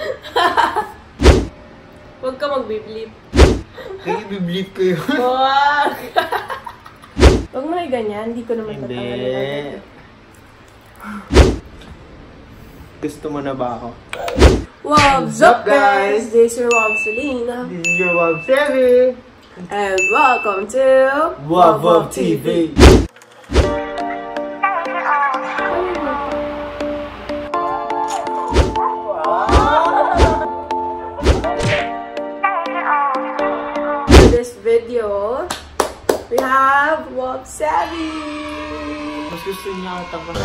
Huwag ka mag-biblip. Kaya biblip ko yun. Huwag! Huwag mo na ganyan, hindi ko naman tatanggalin. Gusto mo na ba ako? What's up guys? This is your Wab Selena. This is your Wab Sevi. And welcome to Wab TV. For this video, we have Wab Sevi. Mas gusto niya ata ko.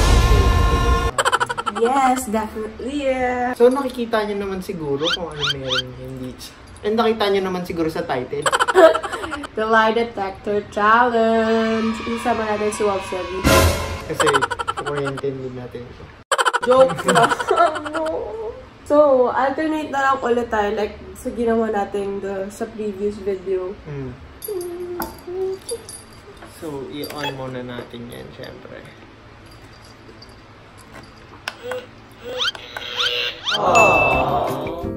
Yes, definitely. Yeah. So nakikita niyo naman siguro kung ano meron hindi. And nakita niyo naman siguro sa title. The Lie Detector Challenge. Isama natin si Wab Sevi. Kasi kuryente din natin ito. Joke lang. So, alternate na lang ulit tayo. Like, sa ginawa natin sa previous video. So, i-on muna natin yan, syempre. Aww.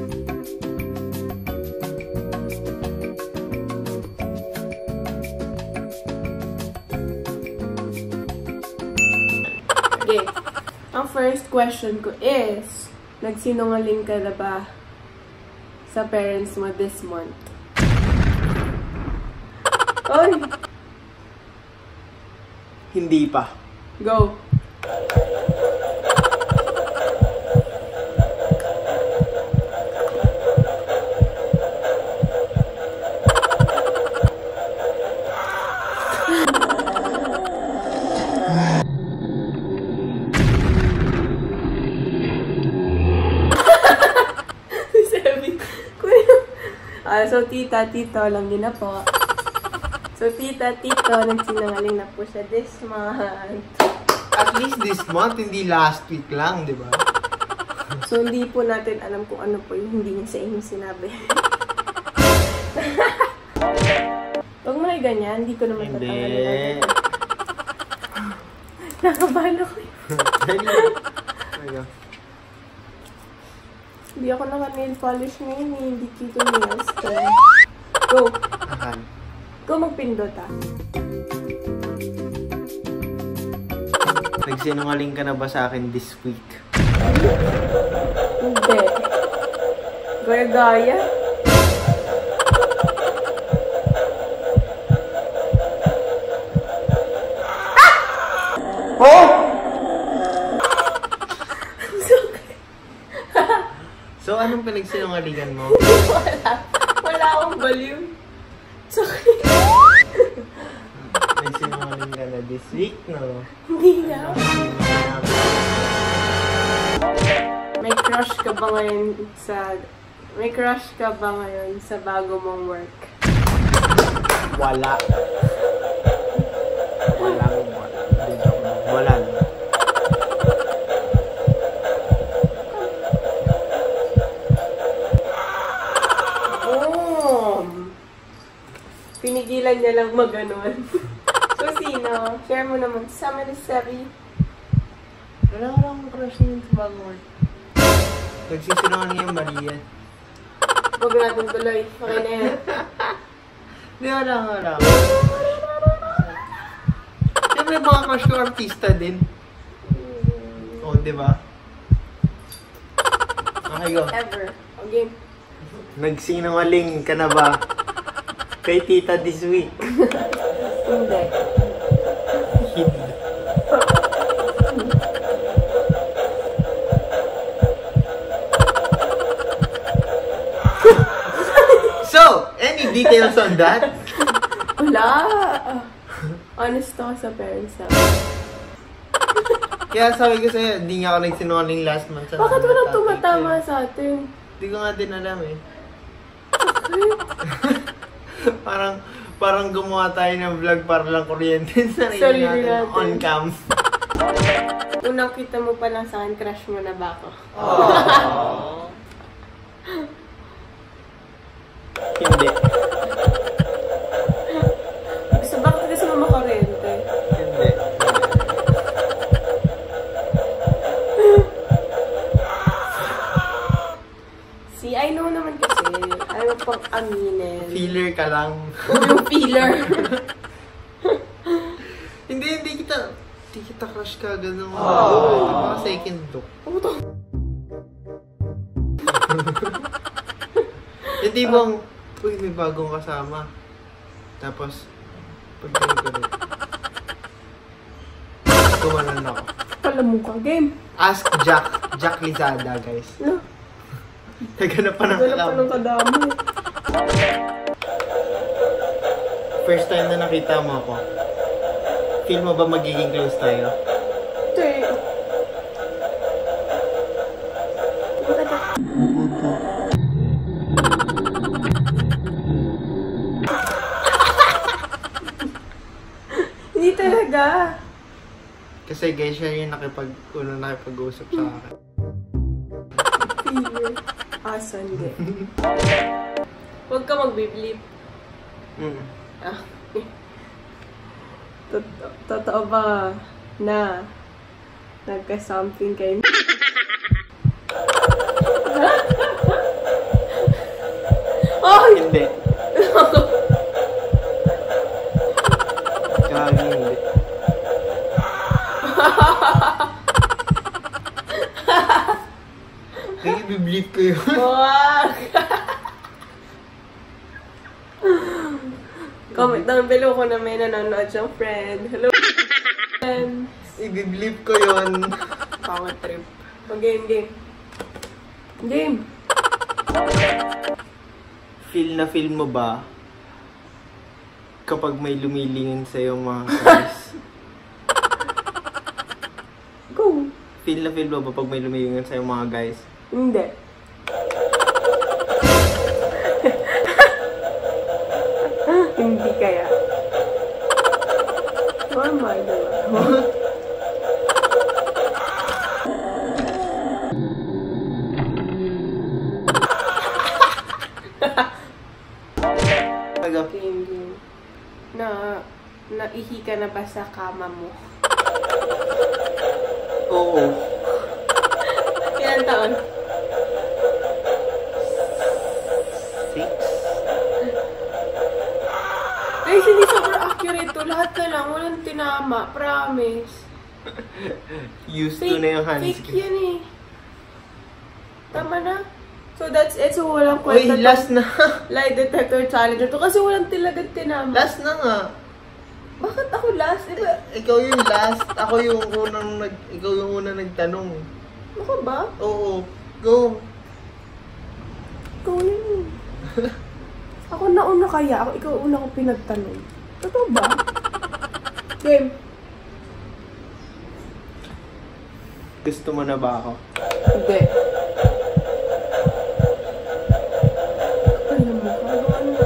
Okay. Ang first question ko is, nagsinungaling ka na ba sa parents mo this month? Oy! Hindi pa. Go! So, tita, tito, alam niyo na po. So, tita, tito, nagsinungaling na po siya this month. At least this month, hindi last week lang, di ba? So, hindi po natin alam kung ano po yung hindi niya sa inyo sinabi. Huwag mo na ganyan, hindi ko naman tatanggalin. Nakabahan ako yun. Hindi ako naka-nail polish ngayon eh. Hindi kito nails. Go! Go magpindot ah. Nagsinungaling ka na ba sa akin this week? Hindi. Gaya-gaya. Oh! So, anong pinagsinungalingan mo? Wala akong baliw. Sorry. Nagsinungaling ka na this week, no? Hindi na. May crush ka ba ngayon sa bago mong work? Wala. Wala. Pinigilan niya lang mag-anuan. So, sino? Share mo naman. Sama ni Sevi. Wala akong crush niya sa bagong work. Nagsisinungaling yung Maria. Huwag natin tuloy. Okay na yan. Di, wala. Siyempre, mga crush ko artista din. Oh, di ba? Okay, go. Ever. Okay. Nagsinungaling ka na ba kay tita this week? Hindi. So, any details on that? Wala. Honest ako sa parents na. Kaya sabi ko sa'yo, hindi nga ako nagsinungaling last month. Bakit walang tumatama sa atin? Hindi ko nga din alam eh. Parang gumawa tayo ng vlog para lang kuryente sa sarili natin on cam. Kung nakita mo pa lang sa akin, crush mo na ba ako? Hindi. Bakit gusto mo makaryente? Hindi. See, I know naman kasi. Ayaw pang aminin. Feeler ka lang. Yung feeler. Hindi kita crush ka agad ng mga second look. Hindi bang, uy, may bagong kasama. Tapos, pag ganun. Tumanan ako. Pala mo ka, game. Ask Jack Lizada, guys. No. Naganap pa ng Naganap pa ng kadamay. First time na nakita mo ako, feel mo ba magiging close tayo? Ito eh. Hindi talaga. Kasi guys, siya yung nakipag-usap sa akin. Feeler. Asan din. Huwag ka magbiblip. Ah. Totoo ba na nagka-something kayo? Oh! Hindi. Kagi hindi. Kaya bibleep ko yun. Wag! Comment down below kung na may nanonood siyang friend. Hello, friends! I-bibleep ko yun. Power trip. Game. Game! Feel mo ba kapag may lumilingin sa'yo mga guys? Go! Feel mo ba pag may lumilingin sa'yo mga guys? Hindi. Hindi kaya. Normal, diba? Game. Naihi ka na ba sa kama mo? Oo. Ilan taon? 6? Guys, hindi sobrang accurate to. Lahat ka lang. Walang tinama. Promise. Used to na yung hands. Fake yan eh. Tama na. So that's it. So walang Uy, kwenta last na. lie detector challenge to kasi walang talagang tinama. Last na nga. Bakit ako last? Ikaw yung last. Ikaw yung unang nagtanong. Ako ba? Oo. Go. Ikaw yun. Ako nauna kaya. Ikaw una ko pinagtanong. Totoo ba? Game. Gusto mo na ba ako? Hindi. Ay, naman. Ano ba?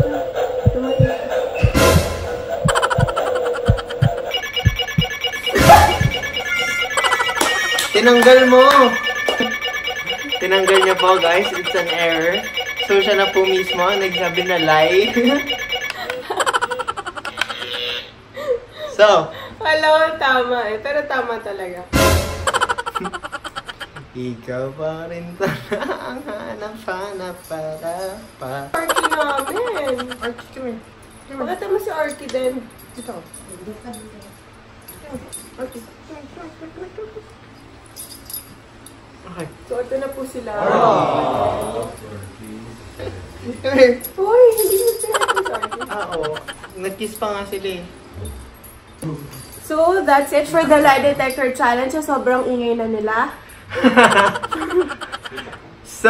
Tinanggal mo! Tinanggal niya po guys. It's an error. So siya na po mismo ang nagsabi na lie. So. Alam ko tama eh. Pero tama talaga. Ikaw pa rin sana ang hanap-hanap para pa. Arky namin. Arky kami. Bakit naman si Arky din? Dito. Arky. Okay. So, ito na po sila. Okay. Uy, hindi mo sila po si Arky. Oo. Nag-kiss pa nga sila eh. So, that's it for the lie detector challenge. So, sobrang ingay na nila. So,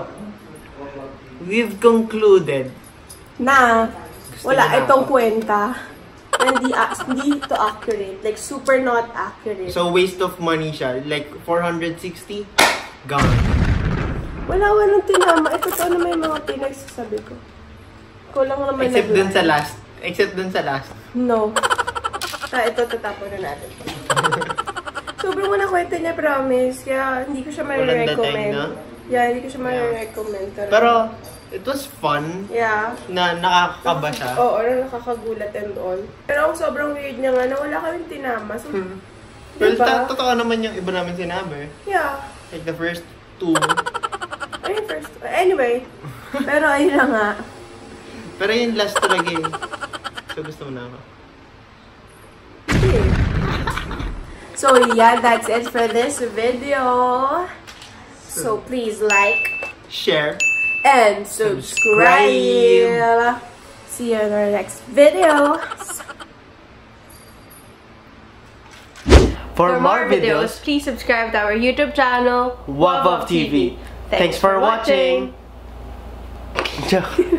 we've concluded Na, wala niya itong ako. kwenta. Hindi ito accurate. Like, super not accurate. So, waste of money siya. Like, 460? Gone. Walang tinama. Ito to na may mga pinagsasabi ko. Kulang naman Except dun nag-lie. sa last. Except dun sa last. No. Ito, tatapon na natin. Sobrang wala kwenta niya, promise. Kaya hindi ko siya Walang marirecommend. dating, no? Yeah, hindi ko siya marirecommend. Pero, it was fun yeah. na nakakakaba siya. Oo, nakakagulat and all. Pero ang sobrang weird niya nga na wala kaming tinama. So, Well, diba? totoo naman yung iba namin sinabi. Yeah. Like the first two. Ay, first. Anyway, pero ayun na nga. Pero yung last talaga eh. So gusto mo na ako. So yeah, that's it for this video. So please like, share, and subscribe. See you in our next video. For more videos, please subscribe to our YouTube channel, Wavov TV. Thanks for watching.